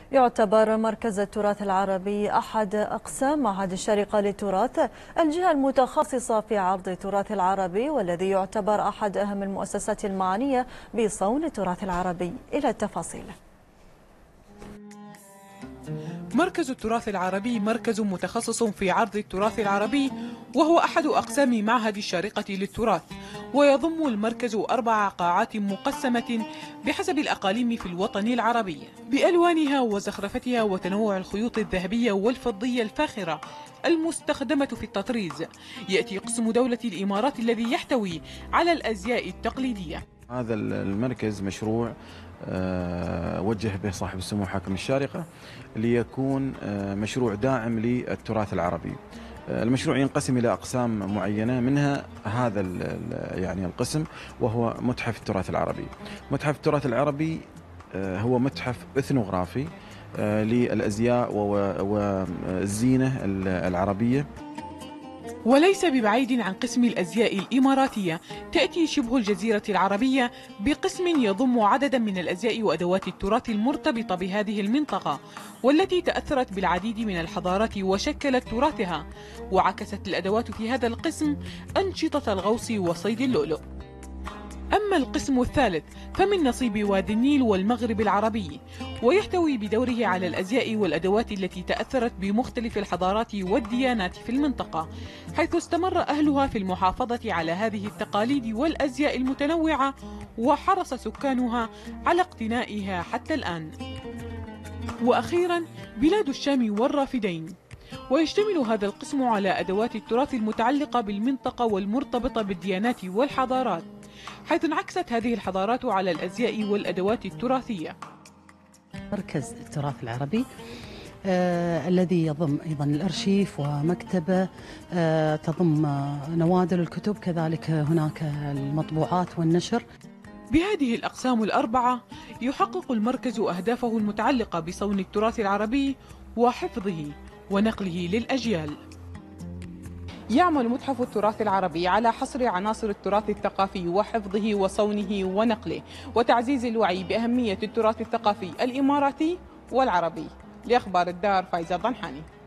يعتبر مركز التراث العربي أحد أقسام معهد الشارقة للتراث، الجهة المتخصصة في عرض التراث العربي، والذي يعتبر أحد أهم المؤسسات المعنية بصون التراث العربي. إلى التفاصيل. مركز التراث العربي مركز متخصص في عرض التراث العربي، وهو أحد أقسام معهد الشارقة للتراث، ويضم المركز 4 قاعات مقسمة بحسب الأقاليم في الوطن العربي بألوانها وزخرفتها وتنوع الخيوط الذهبية والفضية الفاخرة المستخدمة في التطريز. يأتي قسم دولة الإمارات الذي يحتوي على الأزياء التقليدية. هذا المركز مشروع وجه به صاحب السمو حاكم الشارقة ليكون مشروع داعم للتراث العربي. المشروع ينقسم إلى أقسام معينة، منها هذا يعني القسم وهو متحف التراث العربي. متحف التراث العربي هو متحف إثنوغرافي للأزياء والزينة العربية. وليس ببعيد عن قسم الأزياء الإماراتية، تأتي شبه الجزيرة العربية بقسم يضم عددا من الأزياء وأدوات التراث المرتبطة بهذه المنطقة، والتي تأثرت بالعديد من الحضارات وشكلت تراثها. وعكست الأدوات في هذا القسم أنشطة الغوص وصيد اللؤلؤ. أما القسم الثالث فمن نصيب وادي النيل والمغرب العربي، ويحتوي بدوره على الأزياء والأدوات التي تأثرت بمختلف الحضارات والديانات في المنطقة، حيث استمر أهلها في المحافظة على هذه التقاليد والأزياء المتنوعة، وحرص سكانها على اقتنائها حتى الآن. وأخيرا بلاد الشام والرافدين. ويشتمل هذا القسم على أدوات التراث المتعلقة بالمنطقة والمرتبطة بالديانات والحضارات، حيث انعكست هذه الحضارات على الأزياء والأدوات التراثية. مركز التراث العربي الذي يضم أيضا الأرشيف ومكتبة تضم نوادر الكتب، كذلك هناك المطبوعات والنشر. بهذه الأقسام الأربعة يحقق المركز أهدافه المتعلقة بصون التراث العربي وحفظه ونقله للأجيال. يعمل متحف التراث العربي على حصر عناصر التراث الثقافي وحفظه وصونه ونقله، وتعزيز الوعي بأهمية التراث الثقافي الإماراتي والعربي. لأخبار الدار، فايزة الضنحاني.